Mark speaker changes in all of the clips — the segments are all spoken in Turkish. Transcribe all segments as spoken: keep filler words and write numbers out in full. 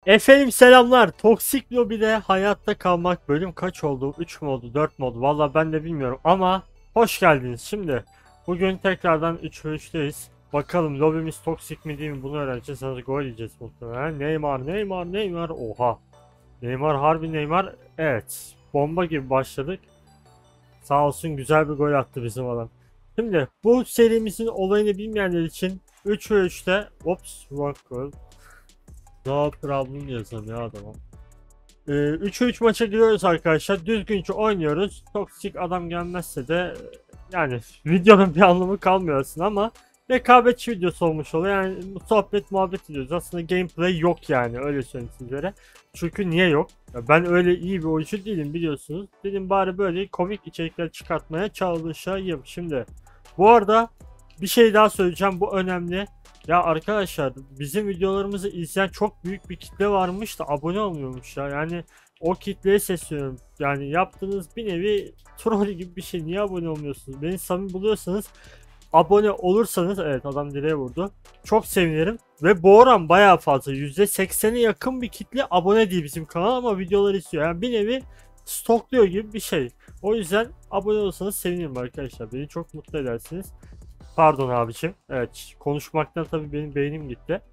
Speaker 1: Efendim selamlar. Toksik Lobby'de hayatta kalmak bölüm kaç oldu? üç mü oldu? dört mü oldu? Valla ben de bilmiyorum ama hoş geldiniz. Şimdi bugün tekrardan üç ve üçteyiz. Bakalım lobimiz toksik mi değil mi bunu öğreneceğiz. Hadi gol yiyeceğiz muhtemelen. Neymar, Neymar, Neymar. Oha. Neymar harbi Neymar. Evet. Bomba gibi başladık. Sağ olsun güzel bir gol attı bizim adam. Şimdi bu serimizin olayını bilmeyenler için üç ve üçte ops bak gol. No problem yazalım ya adamım. Ee, üçe üç maça giriyoruz arkadaşlar. Düzgünce oynuyoruz. Toksik adam gelmezse de yani videonun bir anlamı kalmıyor aslında ama rekabetçi videosu olmuş oluyor. Yani sohbet muhabbet ediyoruz. Aslında gameplay yok yani öyle söyleyeyim sizlere. Çünkü niye yok? Ya ben öyle iyi bir oyuncu değilim biliyorsunuz. Dedim bari böyle komik içerikler çıkartmaya çalışayım. Şimdi bu arada bir şey daha söyleyeceğim. Bu önemli. Ya arkadaşlar bizim videolarımızı izleyen çok büyük bir kitle varmış da abone olmuyormuş ya. Yani o kitleye sesleniyorum. Yani yaptığınız bir nevi troll gibi bir şey. Niye abone olmuyorsunuz? Beni samimi buluyorsanız abone olursanız, evet adam direğe vurdu. Çok sevinirim. Ve bu oran bayağı fazla. yüzde seksene yakın bir kitle abone değil bizim kanal ama videoları izliyor. Yani bir nevi stokluyor gibi bir şey. O yüzden abone olursanız sevinirim arkadaşlar. Beni çok mutlu edersiniz. Pardon abicim. Evet konuşmaktan tabii benim beynim gitti.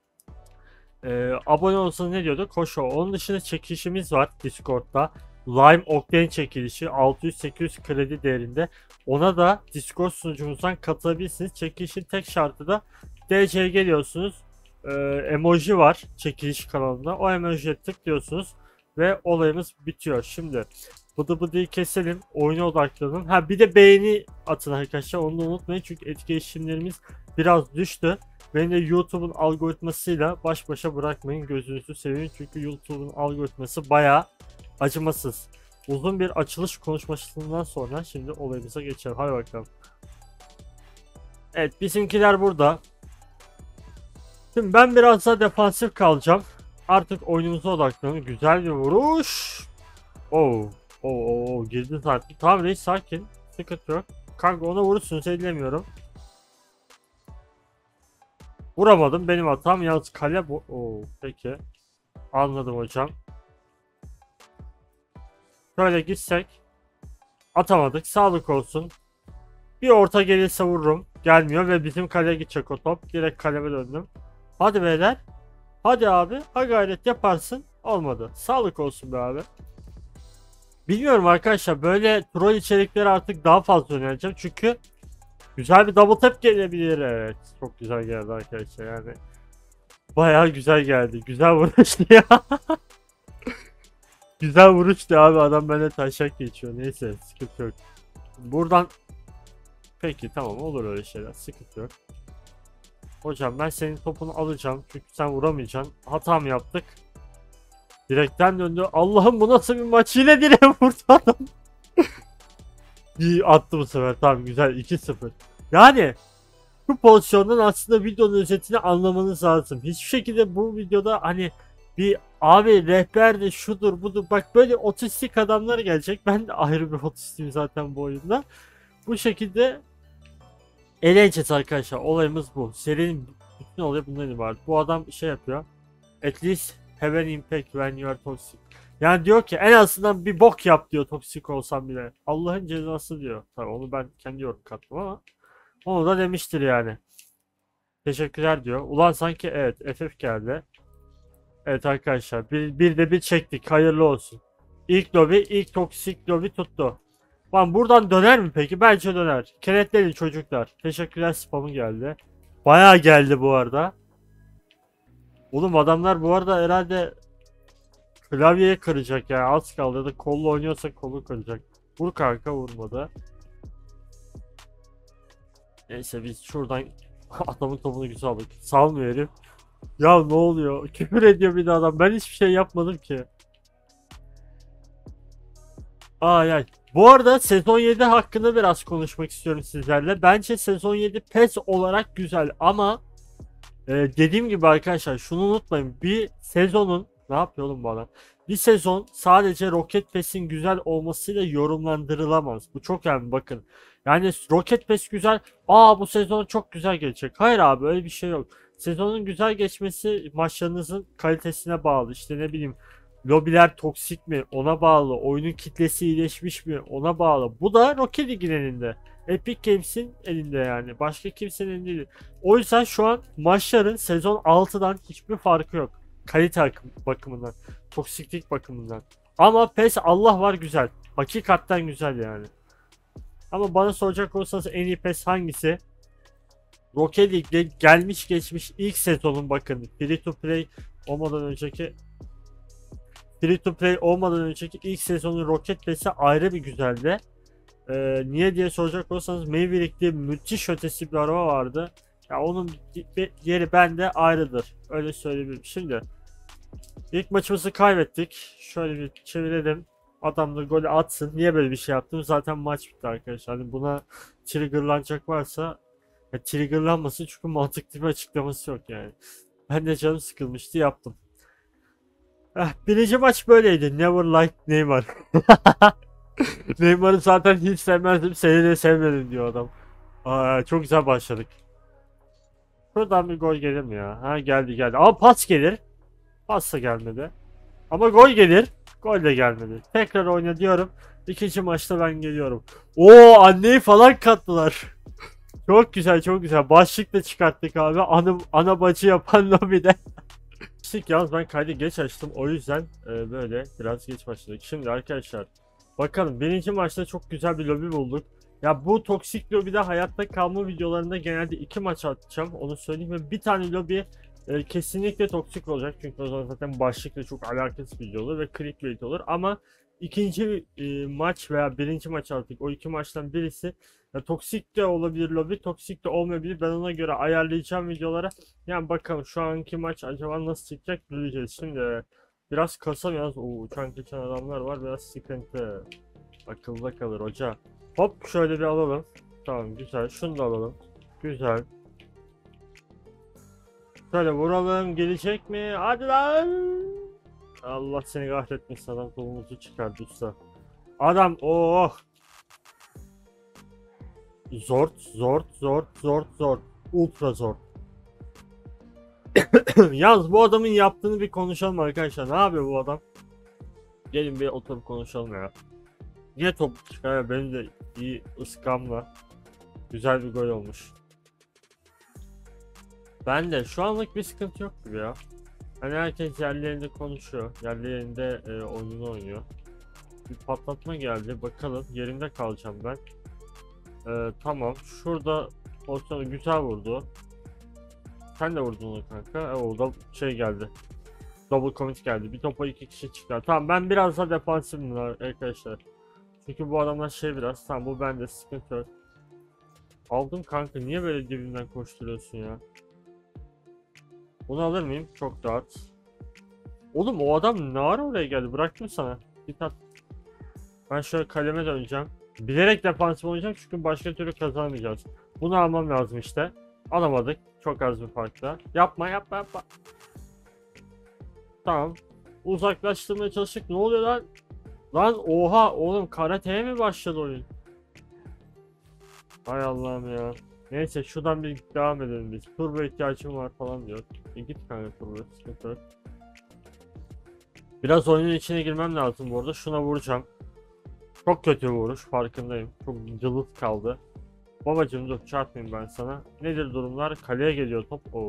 Speaker 1: Ee, abone olsanız ne diyordu? Koşu. Onun dışında çekilişimiz var Discord'da. Lime Octane çekilişi altı yüz sekiz yüz kredi değerinde. Ona da Discord sunucumuzdan katılabilirsiniz. Çekilişin tek şartı da D C'ye geliyorsunuz. Ee, emoji var çekiliş kanalında. O emojiye tıklıyorsunuz ve olayımız bitiyor. Şimdi bıdı bıdıyı keselim. Oyuna odaklanın. Ha bir de beğeni atın arkadaşlar. Onu da unutmayın. Çünkü etkileşimlerimiz biraz düştü. Beni de YouTube'un algoritmasıyla baş başa bırakmayın. Gözünüzü seveyim. Çünkü YouTube'un algoritması bayağı acımasız. Uzun bir açılış konuşmasından sonra şimdi olayımıza geçelim. Hadi bakalım. Evet bizimkiler burada. Şimdi ben biraz daha defansif kalacağım. Artık oyunumuza odaklanın. Güzel bir vuruş. Oo. Oo, oo, girdi zaten. Tamam reis sakin. Sıkıntı yok. Kanka ona vurursunuz ellemiyorum. Vuramadım benim hatam. Yalnız kale bu. Oo, peki. Anladım hocam. Şöyle gitsek. Atamadık. Sağlık olsun. Bir orta gelirse vururum. Gelmiyor ve bizim kaleye gidecek o top. Direkt kaleme döndüm. Hadi beyler. Hadi abi. Ha gayret yaparsın. Olmadı. Sağlık olsun be abi. Bilmiyorum arkadaşlar. Böyle troll içerikleri artık daha fazla önereceğim. Çünkü güzel bir double tap gelebilir. Evet. Çok güzel geldi arkadaşlar yani. Bayağı güzel geldi. Güzel vuruştu ya. Güzel vuruştu abi. Adam bende taşak geçiyor. Neyse sıkıntı yok. Buradan peki tamam olur öyle şeyler. Sıkıntı yok. Hocam ben senin topunu alacağım. Çünkü sen vuramayacaksın. Hata mı yaptık? Direkten döndü. Allah'ım bu nasıl bir maç? Yine direğe vurdu adam. İyi attı bu sefer. Tamam güzel iki sıfır. Yani bu pozisyondan aslında videonun özetini anlamanız lazım. Hiçbir şekilde bu videoda hani bir abi rehber de şudur budur bak böyle otistik adamlar gelecek. Ben de ayrı bir otistim zaten bu oyunda. Bu şekilde eğleneceğiz arkadaşlar. Olayımız bu. Serinin bütün olayı bundan ibaret. Bu adam şey yapıyor. At least have an impact when you are toxic. Yani diyor ki en azından bir bok yap diyor toksik olsam bile. Allah'ın cezası diyor. Tabii onu ben kendi yorum kattım ama onu da demiştir yani. Teşekkürler diyor. Ulan sanki evet F F geldi. Evet arkadaşlar bir, bir de bir çektik. Hayırlı olsun. İlk lobi ilk toksik lobi tuttu. Lan buradan döner mi peki? Bence döner. Kenetlerin çocuklar. Teşekkürler spamı geldi. Bayağı geldi bu arada. Oğlum adamlar bu arada herhalde klavyeye kıracak yani az kaldı ya da kolla oynuyorsa kolu kıracak. Vur kanka vurmadı. Neyse biz şuradan adamın topunu güzel aldık. Salmıyor herif. Ya ne oluyor? Küfür ediyor bir de adam. Ben hiçbir şey yapmadım ki. Ay ay. Bu arada sezon yedi hakkında biraz konuşmak istiyorum sizlerle. Bence sezon yedi PES olarak güzel ama e, dediğim gibi arkadaşlar şunu unutmayın. Bir sezonun ne yapıyor oğlum bu adam? Bir sezon sadece Rocket Pass'in güzel olmasıyla yorumlandırılamaz. Bu çok önemli bakın. Yani Rocket Pass güzel. Aa bu sezon çok güzel gelecek. Hayır abi öyle bir şey yok. Sezonun güzel geçmesi maçlarınızın kalitesine bağlı. İşte ne bileyim, lobiler toksik mi ona bağlı. Oyunun kitlesi iyileşmiş mi ona bağlı. Bu da Rocket League'in elinde. Epic Games'in elinde yani. Başka kimsenin elinde değil. O yüzden şu an maçların sezon altıdan hiçbir farkı yok. Kalite bakımından. Toksiklik bakımından. Ama PES Allah var güzel. Hakikaten güzel yani. Ama bana soracak olursanız en iyi PES hangisi? Rocket League'de gelmiş geçmiş ilk sezonun, bakın, free to play olmadan önceki free to play olmadan önceki ilk sezonun Rocket PES'i ayrı bir güzeldi. Ee, niye diye soracak olursanız Maverick diye müthiş ötesi bir araba vardı. Ya onun yeri bende ayrıdır. Öyle söyleyebilirim. Şimdi ilk maçımızı kaybettik. Şöyle bir çevirelim. Adam da golü atsın. Niye böyle bir şey yaptım? Zaten maç bitti arkadaşlar. Hani buna triggerlanacak varsa ya triggerlanmasın, çünkü mantıklı bir açıklaması yok yani. Ben de canım sıkılmıştı, yaptım. Eh, birinci maç böyleydi. Never liked Neymar. Neymar'ı zaten hiç sevmezdim. Seni de sevmedim diyor adam. Aa, çok güzel başladık. Buradan bir gol gelir mi ya? Ha, geldi geldi. Ama pas gelir. Pas da gelmedi. Ama gol gelir. Gol de gelmedi. Tekrar oyna diyorum. İkinci maçta ben geliyorum. Oo, anneyi falan kattılar. Çok güzel, çok güzel. Başlık da çıkarttık abi. Ana, ana bacı yapan lobide. İşte yalnız ben kaydı geç açtım. O yüzden e, böyle biraz geç başladık. Şimdi arkadaşlar, bakalım, birinci maçta çok güzel bir lobi bulduk. Ya bu toksik lobide hayatta kalma videolarında genelde iki maç atacağım. Onu söyleyeyim ve bir tane lobi e, kesinlikle toksik olacak. Çünkü o zaman zaten başlıkla çok alakasız bir video olur ve clickbait olur. Ama ikinci e, maç veya birinci maç artık, o iki maçtan birisi ya, toksik de olabilir lobi, toksik de olmayabilir. Ben ona göre ayarlayacağım videolara. Yani bakalım şu anki maç acaba nasıl çıkacak, göreceğiz. Şimdi biraz kasa, biraz o uçan geçen adamlar var, biraz sıkıntı. Akılda kalır hoca. Hop, şöyle bir alalım. Tamam, güzel. Şunu da alalım. Güzel. Şöyle vuralım, gelecek mi? Hadi lan. Allah seni kahretmesin, adam kolumuzu çıkardı usta. Adam oh. Zort zort zort zort zort. Ultra zort. Yalnız bu adamın yaptığını bir konuşalım arkadaşlar. Ne yapıyor bu adam? Gelin bir oturup konuşalım ya. Niye top çıkar ya? Benim de iyi ıskamla. Güzel bir gol olmuş. Ben de şu anlık bir sıkıntı yok gibi ya. Hani herkes yerlerinde konuşuyor. Yerlerinde e, oyununu oynuyor. Bir patlatma geldi. Bakalım, yerinde kalacağım ben. E, tamam. Şurada pozisyonu güzel vurdu. Sen de vurdun onu kanka. E, orada şey geldi. Double commit geldi. Bir topa iki kişi çıktı. Tamam, ben biraz da defansifim arkadaşlar. Çünkü bu adamlar şey biraz. Tamam, bu bende, sıkıntı yok. Aldım kanka. Niye böyle dibinden koşturuyorsun ya? Bunu alır mıyım? Çok rahat. Oğlum o adam ne ara oraya geldi? Bıraktım sana. Git at. Ben şöyle kaleme döneceğim. Bilerek defansif oynayacağım çünkü başka türlü kazanamayacağız. Bunu almam lazım işte. Alamadık. Çok az bir farkla. Yapma yapma yapma. Tamam. Uzaklaştırmaya çalıştık. Ne oluyor lan? Lan oha oğlum, karateye mi başladı oyun? Hay Allah'ım ya. Neyse, şuradan bir devam edelim biz. Turbo ihtiyacım var falan diyor. E git kanka turbo, sıkıntı yok. Biraz oyunun içine girmem lazım bu arada. Şuna vuracağım. Çok kötü bir vuruş, farkındayım. Çok cılız kaldı. Babacım dur, çarpmayayım ben sana. Nedir durumlar? Kaleye geliyor top. Oo.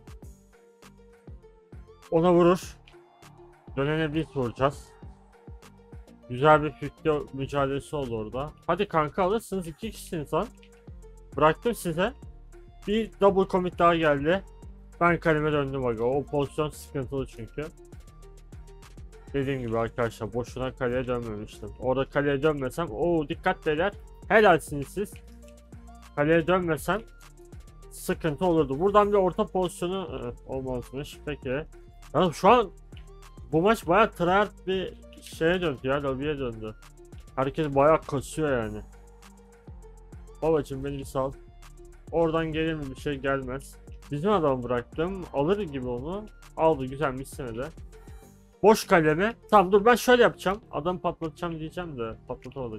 Speaker 1: Ona vurur. Dönene biz vuracağız. Güzel bir fütle mücadelesi oldu orada. Hadi kanka, alırsınız, iki kişisiniz lan. Bıraktım size. Bir double commit daha geldi. Ben kaleme döndüm aga. O pozisyon sıkıntılı çünkü. Dediğim gibi arkadaşlar, boşuna kaleye dönmemiştim. Orada kaleye dönmesem, o dikkat beyler. Helalsiniz siz. Kaleye dönmesem sıkıntı olurdu. Buradan bir orta pozisyonu ıı, olmazmış. Peki. Yani şu an bu maç bayağı tryhard bir şeye döndü ya, lobiye döndü. Herkes bayağı kasıyor yani. Babacım beni bir sal. Oradan gelir mi bir şey, gelmez. Bizim adamı bıraktım. Alır gibi onu. Aldı, güzel, misine de. Boş kaleme. Tamam dur, ben şöyle yapacağım. Adam patlatacağım diyeceğim de patlatamadık.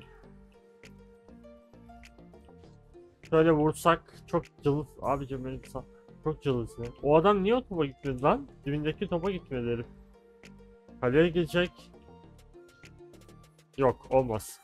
Speaker 1: Şöyle vursak çok cılız. Abicim benim sağ. Çok cılızlı. O adam niye o topa gitmedi lan? Dibindeki topa gitmedi herif. Kaleye gelecek. Yok olmaz.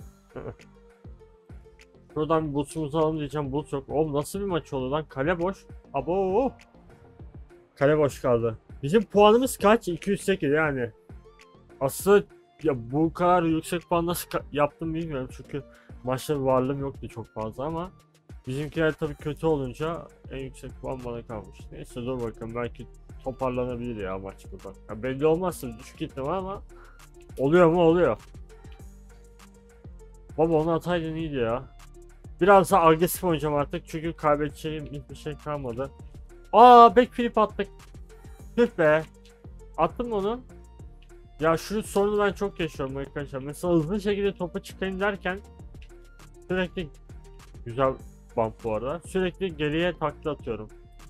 Speaker 1: Şuradan bir boostumuzu alalım diyeceğim. Boost yok. Oğlum nasıl bir maç oldu lan? Kale boş. Abo. Kale boş kaldı. Bizim puanımız kaç? iki yüz sekiz yani. Aslında ya bu kadar yüksek puan nasıl yaptım bilmiyorum çünkü maçta varlığım yoktu çok fazla ama bizimkiler tabii kötü olunca en yüksek puan bana kalmış. Neyse dur bakalım, belki toparlanabilir ya maç buradan. Ya belli olmazsa düşük ihtimal ama oluyor mu oluyor. Baba onu ataydın iyiydi ya. Biraz daha agresif oynayacağım artık çünkü kaybedeceğim hiçbir şey kalmadı. Aa backflip attık. Tüh be. Attın mı onu? Ya şu sorunu ben çok yaşıyorum arkadaşlar. Mesela hızlı şekilde topa çıkayım derken sürekli güzel bump bu arada. Sürekli geriye takla atıyorum.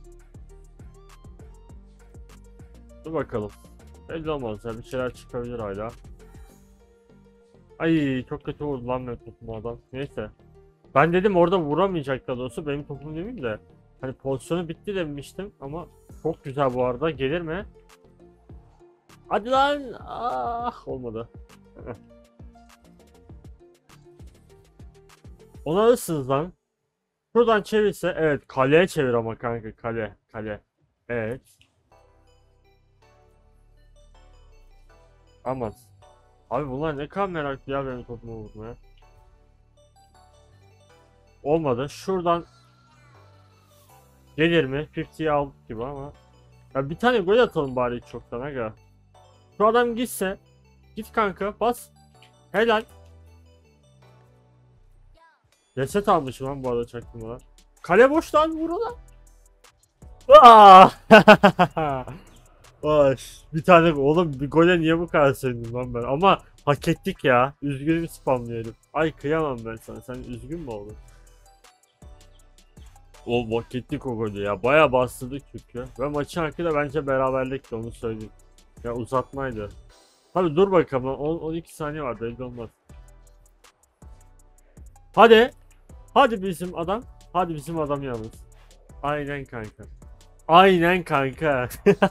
Speaker 1: Dur bakalım. Belli olmaz ya, bir şeyler çıkabilir hala. Ay çok kötü vurdu lan benim topumu adam. Neyse. Ben dedim orada vuramayacak da doğrusu, benim topum demeyeyim de. Hani pozisyonu bitti demiştim ama çok güzel bu arada, gelir mi? Hadi lan. Ah olmadı. Ona alırsınız lan. Şuradan çevirse, evet kaleye çevir ama kanka, kale kale. Evet. Aman. Abi bunlar ne kadar meraklı ya benim topumu vurmaya. Olmadı. Şuradan gelir mi? elliyi aldık gibi ama. Ya bir tane gol atalım bari hiç çoktan aga. Şu adam gitse. Git kanka bas. Helal. Reset almışım lan bu arada çaktırmadan. Kale boş lan, vur ona. Aa! Ay, bir tane oğlum, bir gole niye bu kadar sevindim lan ben, ama hak ettik ya. Üzgünüm spamlıyorum. Ay kıyamam ben sana. Sen üzgün mü oldun? O hak ettik o golü ya. Baya bastırdık çünkü. Ve maçın hakkı da bence beraberlikti, onu söyleyeyim. Ya uzatmaydı. Tabi dur bakalım, on on iki saniye var, belli olmaz. Hadi. Hadi bizim adam. Hadi bizim adam yalnız. Aynen kanka. Aynen kanka.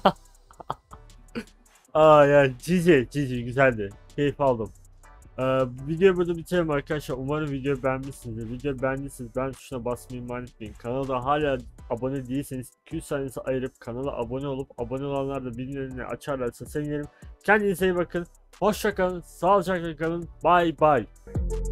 Speaker 1: Aa ya cici cici güzeldi. Keyif aldım. Ee, videoyu burada bitirelim arkadaşlar. Umarım videoyu beğenmişsinizdir. Videoyu beğendiyseniz beğen tuşuna basmayı ihmal etmeyin. Kanala hala abone değilseniz iki yüz saniyesi ayırıp kanala abone olup abone olanlar da bildirimlerini açarlarsa sevinirim. Kendinize iyi bakın. Hoşça kalın. Sağlıcakla kalın. Bye bye.